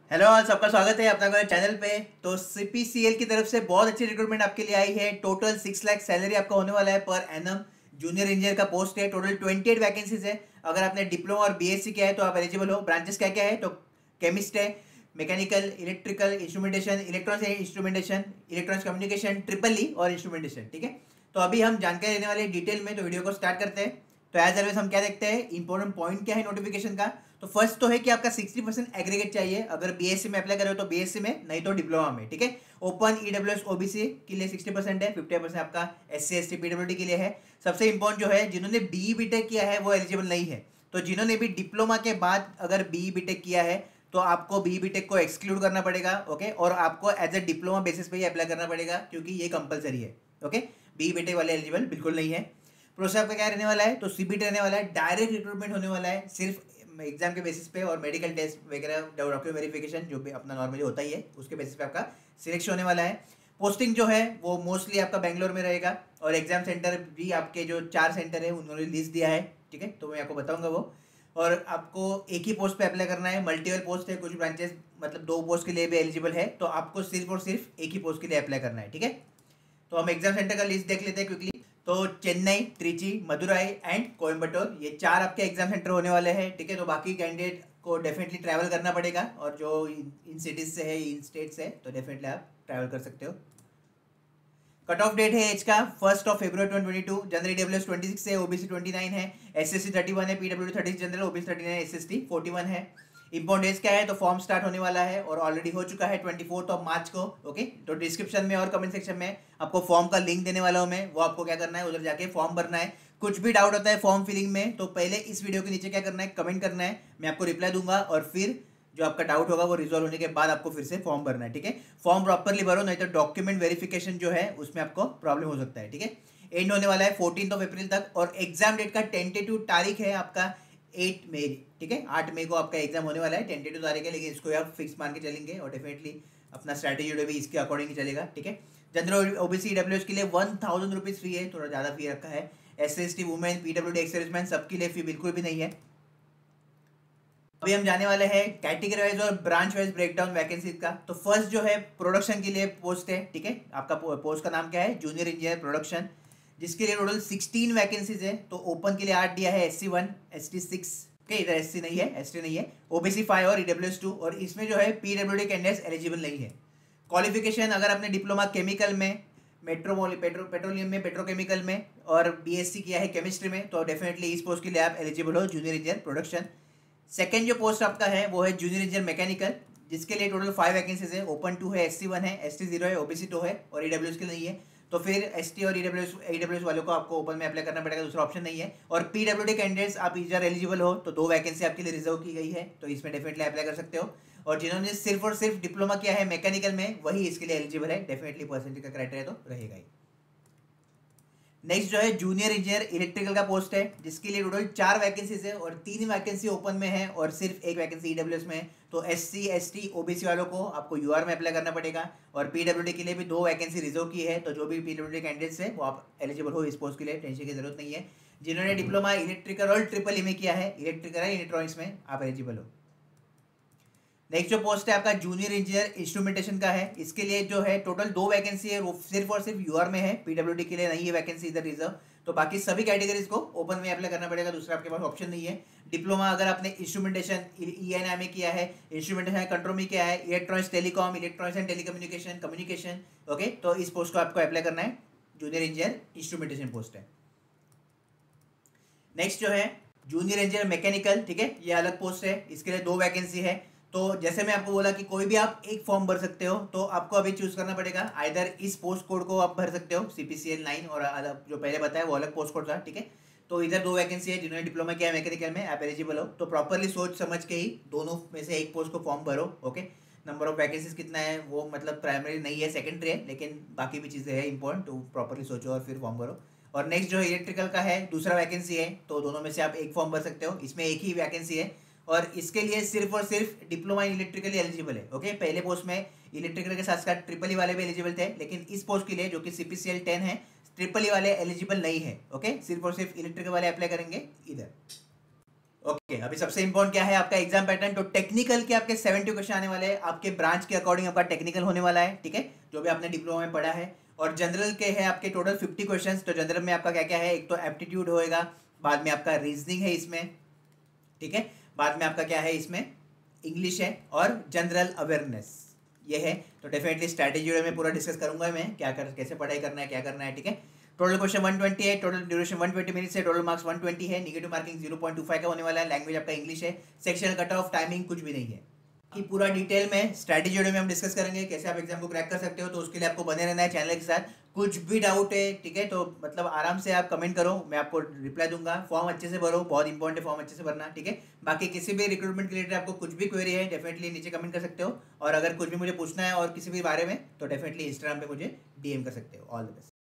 Hello all, सबका स्वागत है अपना चैनल पे। तो सीपीसीएल की तरफ से बहुत अच्छी रिक्रूटमेंट आपके लिए आई है। टोटल 6 लाख सैलरी आपका होने वाला है पर एनम। जूनियर इंजीनियर का पोस्ट है। टोटल 28 वैकेंसीज है। अगर आपने डिप्लोमा और बीएससी किया है तो आप एलिजिबल हो। ब्रांचेस क्या क्या है तो केमिस्ट है, mechanical, electrical, instrumentation, electronics and instrumentation, electronics communication, triple E और इंस्ट्रूमेंटेशन। ठीक है, तो अभी हम जानकारी लेने वाले डिटेल में, तो वीडियो को स्टार्ट करते हैं। तो एज ऑलवेज हम क्या देखते हैं, इंपॉर्टेंट पॉइंट क्या है नोटिफिकेशन का। तो फर्स्ट तो है कि आपका 60% एग्रीगेट चाहिए अगर बीएससी में अप्लाई करो तो बीएससी में, नहीं तो डिप्लोमा में। ठीक है, ओपन ईडब्ल्यूएस ओबीसी के लिए 60% है, 50% आपका एससी एसटी पीडब्ल्यूडी के लिए है। सबसे इंपॉर्टेंट जो है, जिन्होंने बीई बीटेक किया है वो एलिजिबल नहीं है। तो जिन्होंने भी डिप्लोमा के बाद अगर बीई बीटेक किया है तो आपको बीई बीटेक को एक्सक्लूड करना पड़ेगा। ओके, और आपको एज ए डिप्लोमा बेसिस पे ही अप्लाई करना पड़ेगा क्योंकि ये कंपलसरी है। ओके, बीई बीटेक वाले एलिजिबल बिल्कुल नहीं है। प्रोसेस आपका क्या रहने वाला है तो सीबीटी रहने वाला है। डायरेक्ट रिक्रूटमेंट होने वाला है सिर्फ एग्जाम के बेसिस पे और मेडिकल टेस्ट वगैरह, डॉक्यूमेंट वेरिफिकेशन जो भी अपना नॉर्मली होता ही है उसके बेसिस पे आपका सिलेक्शन होने वाला है। पोस्टिंग जो है वो मोस्टली आपका बेंगलोर में रहेगा और एग्जाम सेंटर भी आपके जो 4 सेंटर है उन्होंने लिस्ट दिया है। ठीक है, तो मैं आपको बताऊंगा वो। और आपको एक ही पोस्ट पे अप्लाई करना है। मल्टीपल पोस्ट है, कुछ ब्रांचेस मतलब 2 पोस्ट के लिए भी एलिजिबल है, तो आपको सिर्फ और सिर्फ एक ही पोस्ट के लिए अप्लाई करना है। ठीक है, तो हम एग्जाम सेंटर का लिस्ट देख लेते हैं क्विकली। तो चेन्नई, त्रिची, मदुराई एंड कोयम्बटूर, ये 4 आपके एग्जाम सेंटर होने वाले हैं। ठीक है, तो बाकी कैंडिडेट को डेफिनेटली ट्रैवल करना पड़ेगा और जो इन सिटीज से है, इन स्टेट से, तो डेफिनेटली आप ट्रैवल कर सकते हो। कट ऑफ डेट है एज का 1 फरवरी 2022। जनरल ईडब्ल्यूएस 26 है, ओबीसी 29 है, एसएससी 31 है, पीडब्ल्यूडी 30 जनरल, ओबीसी 39, एसएसटी 41 है। इंपॉर्टेंट डेज क्या है तो फॉर्म स्टार्ट होने वाला है और ऑलरेडी हो चुका है 24 मार्च को। ओके, तो डिस्क्रिप्शन में और कमेंट सेक्शन में आपको फॉर्म का लिंक देने वाला हूँ मैं, वो आपको क्या करना है, उधर जाके फॉर्म भरना है। कुछ भी डाउट होता है फॉर्म फिलिंग में तो पहले इस वीडियो के नीचे क्या करना है, कमेंट करना है, मैं आपको रिप्लाई दूंगा और फिर जो आपका डाउट होगा वो रिजॉल्व होने के बाद आपको फिर से फॉर्म भरना है। ठीक है, फॉर्म प्रॉपरली भरो, नहीं तो डॉक्यूमेंट वेरिफिकेशन जो है उसमें आपको प्रॉब्लम हो सकता है। ठीक है, एंड होने वाला है 14 अप्रैल तक और एग्जाम डेट का टेंटेटिव तारीख है आपका 8 मई। ठीक है, 8 मई को आपका एग्जाम होने वाला है, टेंटेटिव तारीख है, लेकिन इसको आप फिक्स मान के चलेंगे और डेफिनेटली अपना स्ट्रैटेजी जो भी इसके अकॉर्डिंग ही चलेगा। ठीक है, जनरल ओबीसी ईडब्ल्यूएस के लिए 1000 रुपीज़ फी है, थोड़ा ज़्यादा फी रखा है। S C women, PWD ex serviceman सबके लिए फी बिल्कुल भी नहीं है। अभी हम जाने वाले हैं कैटेगरी वाइज और ब्रांच वाइज ब्रेकडाउन वैकेंसी का। तो फर्स्ट जो है प्रोडक्शन के लिए पोस्ट है। ठीक है, आपका पोस्ट का नाम क्या है, जूनियर इंजीनियर प्रोडक्शन, जिसके लिए टोटल 16 वैकेंसीज है। तो ओपन के लिए 8 दिया है, SC1, ST6 के, इधर SC नहीं है, ST नहीं है, OBC 5 और EWS2, और इसमें जो है PWD कैंडिडेट्स एलिजिबल नहीं है। क्वालिफिकेशन, अगर आपने डिप्लोमा केमिकल में, पेट्रोलियम में, पेट्रोकेमिकल में और बीएससी किया है केमिस्ट्री में तो डेफिनेटली इस पोस्ट के लिए आप एलिजिबल हो, जूनियर इंजीनियर प्रोडक्शन। सेकेंड जो पोस्ट आपका है वो है जूनियर इंजीनियर मैकेनिकल, जिसके लिए टोटल 5 वैकेंसीज है। ओपन 2 है, SC1 है, ST0 है, OBC 2 है और EWS के लिए नहीं है। तो फिर ST और EWS वालों को आपको ओपन में अप्लाई करना पड़ेगा, दूसरा ऑप्शन नहीं है। और PWD कैंडिडेट्स आप इधर एलिजिबल हो तो 2 वैकेंसी आपके लिए रिजर्व की गई है, तो इसमें डेफिनेटली अप्लाई कर सकते हो। और जिन्होंने सिर्फ और सिर्फ डिप्लोमा किया है मैकेनिकल में वही इसके लिए एलिजिबल है, डेफिनेटली परसेंटेज का क्राइटेरिया तो रहेगा ही। नेक्स्ट जो है जूनियर इंजीनियर इलेक्ट्रिकल का पोस्ट है, जिसके लिए टोटल 4 वैकेंसीज है और 3 वैकेंसी ओपन में है और सिर्फ 1 वैकेंसी ईडब्ल्यूएस में है। तो SC ST OBC वालों को आपको UR में अप्लाई करना पड़ेगा और PWD के लिए भी 2 वैकेंसी रिजर्व की है, तो जो भी PWD कैंडिडेट्स है वो आप एलिजिबल हो इस पोस्ट के लिए, टेंशन की जरूरत नहीं है। जिन्होंने डिप्लोमा इलेक्ट्रिकल और ट्रिपल ई में किया है, इलेक्ट्रिकल या इलेक्ट्रॉनिक्स में, आप एलिजिबल हो। नेक्स्ट जो पोस्ट है आपका जूनियर इंजीनियर इंस्ट्रूमेंटेशन का है, इसके लिए जो है टोटल 2 वैकेंसी है, वो सिर्फ और सिर्फ यूआर में है, पीडब्ल्यूडी के लिए नहीं है वैकेंसी इधर रिजर्व। तो बाकी सभी कैटेगरीज को ओपन में अप्लाई करना पड़ेगा, दूसरा आपके पास ऑप्शन नहीं है। डिप्लोमा अगर आपने इंस्ट्रूमेंटेशन ENI में किया है, इंस्ट्रूमेंटेशन कंट्रोल में किया है, electronics telecom, electronics and telecommunication, communication, okay, तो इस पोस्ट को आपको अप्लाई करना है, जूनियर इंजीनियर इंस्ट्रूमेंटेशन पोस्ट है। नेक्स्ट जो है जूनियर इंजीनियर मैकेनिकल, ठीक है, ये अलग पोस्ट है, इसके लिए 2 वैकेंसी है। तो जैसे मैं आपको बोला कि कोई भी आप एक फॉर्म भर सकते हो, तो आपको अभी चूज करना पड़ेगा, आइदर इस पोस्ट कोड को आप भर सकते हो CPCL 9 और अलग जो पहले बताया वो अलग पोस्ट कोड था। ठीक है, तो इधर 2 वैकेंसी है, जिन्होंने डिप्लोमा किया है मैकेनिकल में आप एलिजिबल हो, तो प्रॉपरली सोच समझ के ही दोनों में से एक पोस्ट को फॉर्म भरो। ओके, नंबर ऑफ वैकेंसीज कितना है वो मतलब प्राइमरी नहीं है, सेकेंडरी है, लेकिन बाकी भी चीज़ें हैं इंपॉर्टेंट, तो प्रॉपरली सोचो और फिर फॉर्म भरो। और नेक्स्ट जो इलेक्ट्रिकल का है, दूसरा वैकेंसी है, तो दोनों में से आप एक फॉर्म भर सकते हो, इसमें एक ही वैकेंसी है और इसके लिए सिर्फ और सिर्फ डिप्लोमा इन इलेक्ट्रिकल एलिजिबल है। ओके, पहले पोस्ट में इलेक्ट्रिकल के साथ साथ ट्रिपल ई वाले भी एलिजिबल थे, लेकिन इस पोस्ट के लिए जो कि CPCL 10 है, ट्रिपल ई वाले एलिजिबल नहीं है। ओके, सिर्फ और सिर्फ इलेक्ट्रिकल वाले अप्लाई करेंगे इधर। ओके, अभी सबसे इंपॉर्टेंट क्या है आपका एग्जाम पैटर्न। तो टेक्निकल के आपके 70 क्वेश्चन आने वाले हैं, आपके ब्रांच के अकॉर्डिंग आपका टेक्निकल होने वाला है, ठीक है, जो भी आपने डिप्लोमा में पढ़ा है। और जनरल के हैं आपके टोटल 50 क्वेश्चंस। तो जनरल में आपका क्या क्या है, एक तो एप्टीट्यूड होएगा, बाद में आपका रीजनिंग है इसमें, ठीक है, बाद में आपका क्या है इसमें इंग्लिश है और जनरल अवेयरनेस ये है। तो डेफिनेटली स्ट्रैटेजी में पूरा डिस्कस करूंगा मैं क्या कर कैसे पढ़ाई करना है क्या करना है, ठीक है। टोटल क्वेश्चन 120 है, टोटल ड्यूरेशन 120 मिनट्स है, टोटल मार्क्स 120 है, नेगेटिव मार्किंग 0.25 का होने वाला है। लैंग्वेज आपका इंग्लिश है, सेक्शनल कट ऑफ टाइमिंग कुछ भी नहीं है कि पूरा डिटेल में स्ट्रैटेजी में हम डिस्कस करेंगे कैसे आप एग्जाम को क्रैक कर सकते हो। तो उसके लिए आपको बने रहना है चैनल के साथ। कुछ भी डाउट है, ठीक है, तो मतलब आराम से आप कमेंट करो, मैं आपको रिप्लाई दूंगा। फॉर्म अच्छे से भरो, बहुत इंपॉर्टेंट है फॉर्म अच्छे से भरना, ठीक है। बाकी किसी भी रिक्रूटमेंट के रिलेटेड आपको कुछ भी क्वेरी है डेफिनेटली नीचे कमेंट कर सकते हो। और अगर कुछ भी मुझे पूछना है और किसी भी बारे में तो डेफिनेटली इंस्टाग्राम पे मुझे डीएम कर सकते हो। All the best.